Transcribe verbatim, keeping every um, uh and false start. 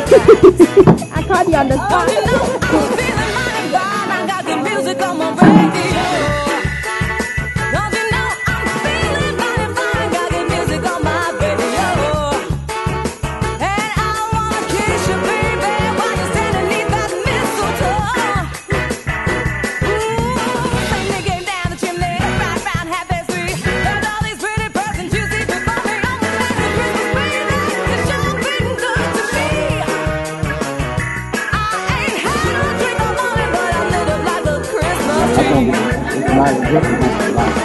I caught you on the spot. You know, I'm feeling mighty fine. I got good music on my radio. Don't you know I'm feeling mighty fine? Got good music on my radio. And I wanna kiss you, baby, while you're standing beneath that mistletoe. Ooh, sing the game down the chimney, right round half past three. There's all these pretty persons you see before me. Oh, Merry Christmas, baby, you sure been good to me. I ain't had no drink all morning, but I lit up like a Christmas tree. It's not just